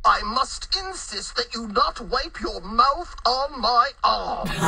I must insist that you not wipe your mouth on my arm.